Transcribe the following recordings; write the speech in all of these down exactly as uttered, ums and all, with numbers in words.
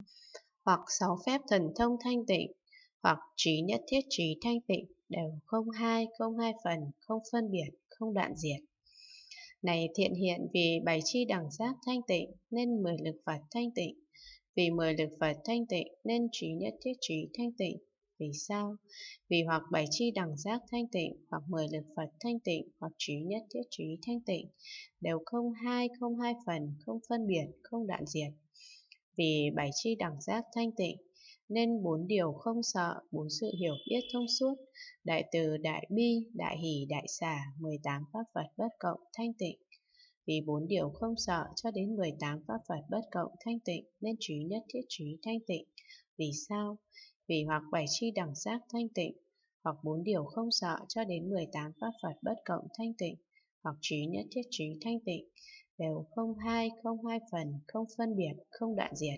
hoặc sáu phép thần thông thanh tịnh, hoặc trí nhất thiết trí thanh tịnh, đều không hai, không hai phần, không phân biệt, không đoạn diệt. Này thiện hiện, vì bảy chi đẳng giác thanh tịnh nên mười lực Phật thanh tịnh, vì mười lực Phật thanh tịnh nên trí nhất thiết trí thanh tịnh. Vì sao? Vì hoặc bảy chi đẳng giác thanh tịnh, hoặc mười lực Phật thanh tịnh, hoặc trí nhất thiết trí thanh tịnh, đều không hai, không hai phần, không phân biệt, không đoạn diệt. Vì bảy chi đẳng giác thanh tịnh nên bốn điều không sợ, bốn sự hiểu biết thông suốt, đại từ, đại bi, đại hỷ, đại xả, mười tám pháp Phật bất cộng thanh tịnh. Vì bốn điều không sợ cho đến mười tám pháp Phật bất cộng thanh tịnh nên trí nhất thiết trí thanh tịnh. Vì sao? Vì hoặc bảy chi đẳng giác thanh tịnh, hoặc bốn điều không sợ cho đến mười tám pháp Phật bất cộng thanh tịnh, hoặc trí nhất thiết trí thanh tịnh, đều không hai, không hai phần, không phân biệt, không đoạn diệt.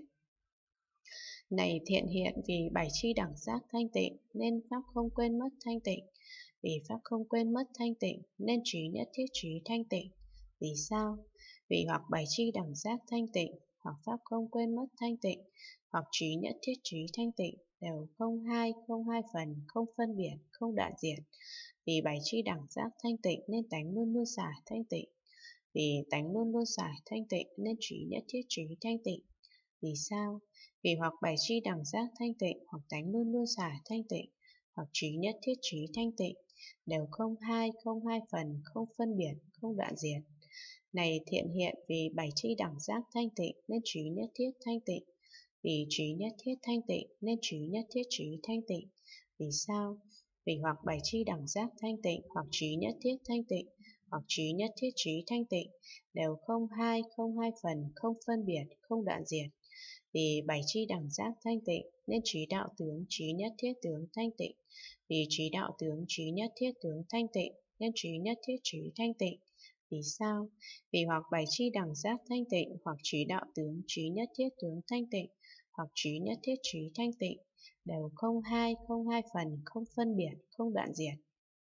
Này thiện hiện, vì bảy chi đẳng giác thanh tịnh nên pháp không quên mất thanh tịnh, vì pháp không quên mất thanh tịnh nên trí nhất thiết trí thanh tịnh. Vì sao? Vì hoặc bảy chi đẳng giác thanh tịnh, hoặc pháp không quên mất thanh tịnh, hoặc trí nhất thiết trí thanh tịnh, đều không hai, không hai phần, không phân biệt, không đoạn diệt. Vì bảy chi đẳng giác thanh tịnh nên tánh luôn luôn xả thanh tịnh, vì tánh luôn luôn xả thanh tịnh nên trí nhất thiết trí thanh tịnh. Vì sao? Vì hoặc bảy chi đẳng giác thanh tịnh, hoặc tánh luôn luôn xả thanh tịnh, hoặc trí nhất thiết trí thanh tịnh, đều không hai, không hai phần, không phân biệt, không đoạn diệt. Này thiện hiện, vì bảy chi đẳng giác thanh tịnh nên trí nhất thiết thanh tịnh, vì trí nhất thiết thanh tịnh nên trí nhất thiết trí thanh tịnh. Vì sao? Vì hoặc bảy chi đẳng giác thanh tịnh, hoặc trí nhất thiết thanh tịnh, hoặc trí nhất thiết trí thanh tịnh, đều không hai, không hai phần, không phân biệt, không đoạn diệt. Vì bảy chi đẳng giác thanh tịnh nên trí đạo tướng trí nhất thiết tướng thanh tịnh, vì trí đạo tướng trí nhất thiết tướng thanh tịnh nên trí nhất thiết trí thanh tịnh. Vì sao? Vì hoặc bảy chi đẳng giác thanh tịnh, hoặc trí đạo tướng trí nhất thiết tướng thanh tịnh, hoặc trí nhất thiết trí thanh tịnh, đều không hai, không hai phần, không phân biệt, không đoạn diệt.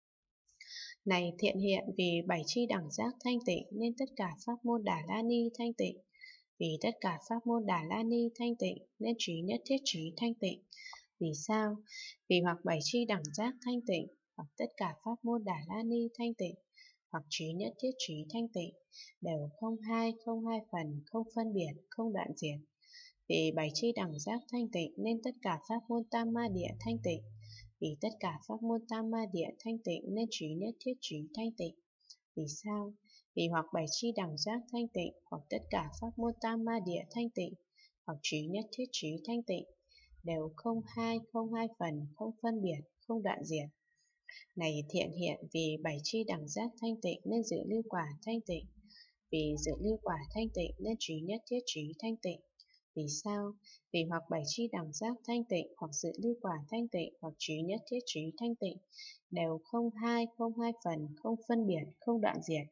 Này thiện hiện, vì bảy chi đẳng giác thanh tịnh nên tất cả pháp môn Đà La Ni thanh tịnh, vì tất cả pháp môn Đà La Ni thanh tịnh nên trí nhất thiết trí thanh tịnh. Vì sao? Vì hoặc bảy chi đẳng giác thanh tịnh, hoặc tất cả pháp môn Đà La Ni thanh tịnh, hoặc trí nhất thiết trí thanh tịnh, đều không hai, không hai phần, không phân biệt, không đoạn diệt. Vì bảy chi đẳng giác thanh tịnh nên tất cả pháp môn Tam Ma Địa thanh tịnh, vì tất cả pháp môn Tam Ma Địa thanh tịnh nên trí nhất thiết trí thanh tịnh. Vì sao? Vì hoặc bảy chi đẳng giác thanh tịnh, hoặc tất cả pháp môn Tam Ma Địa thanh tịnh, hoặc trí nhất thiết trí thanh tịnh, đều không hai, không hai phần, không phân biệt, không đoạn diệt. Này thiện hiện, vì bảy chi đẳng giác thanh tịnh nên dự lưu quả thanh tịnh, vì dự lưu quả thanh tịnh nên trí nhất thiết trí thanh tịnh. Vì sao? Vì hoặc bảy chi đẳng giác thanh tịnh, hoặc dự lưu quả thanh tịnh, hoặc trí nhất thiết trí thanh tịnh, đều không hai, không hai phần, không phân biệt, không đoạn diệt.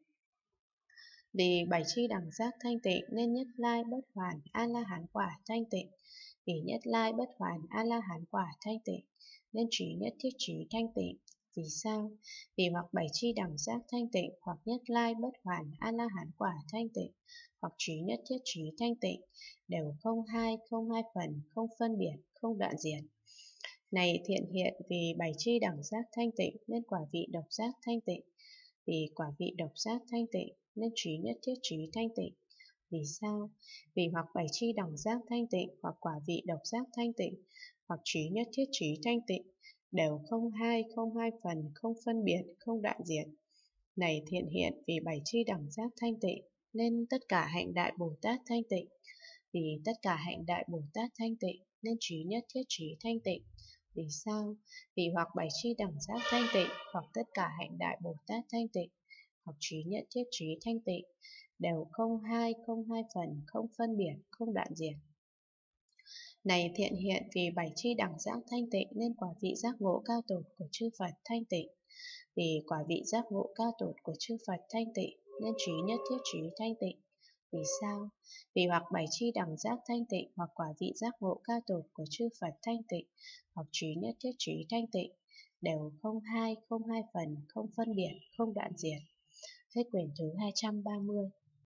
Vì bảy chi đẳng giác thanh tịnh nên nhất lai bất hoàn a la hán quả thanh tịnh, vì nhất lai bất hoàn a la hán quả thanh tịnh nên trí nhất thiết trí thanh tịnh. Vì sao? Vì hoặc bảy chi đẳng giác thanh tịnh, hoặc nhất lai bất hoàn a la hán quả thanh tịnh, hoặc trí nhất thiết trí thanh tịnh, đều không hai, không hai phần, không phân biệt, không đoạn diệt. Này thiện hiện, vì bảy chi đẳng giác thanh tịnh nên quả vị độc giác thanh tịnh, vì quả vị độc giác thanh tịnh nên trí nhất thiết trí thanh tịnh. Vì sao? Vì hoặc bảy chi đẳng giác thanh tịnh, hoặc quả vị độc giác thanh tịnh, hoặc trí nhất thiết trí thanh tịnh, đều không hai, không hai phần, không phân biệt, không đoạn diệt. Này thiện hiện, vì bảy chi đẳng giác thanh tịnh nên tất cả hạnh đại Bồ Tát thanh tịnh, vì tất cả hạnh đại Bồ Tát thanh tịnh nên trí nhất thiết trí thanh tịnh. Vì sao? Vì hoặc bảy chi đẳng giác thanh tịnh, hoặc tất cả hạnh đại Bồ Tát thanh tịnh, hoặc trí nhất thiết trí thanh tịnh, đều không hai, không hai phần, không phân biệt, không đoạn diệt. Này thiện hiện, vì bảy chi đẳng giác thanh tịnh nên quả vị giác ngộ cao tột của chư Phật thanh tịnh, vì quả vị giác ngộ cao tột của chư Phật thanh tịnh nên trí nhất thiết trí thanh tịnh. Vì sao? Vì hoặc bảy chi đẳng giác thanh tịnh, hoặc quả vị giác ngộ cao tột của chư Phật thanh tịnh, hoặc trí nhất thiết trí thanh tịnh, đều không hai, không hai phần, không phân biệt, không đoạn diệt. Hết quyển thứ hai trăm ba mươi.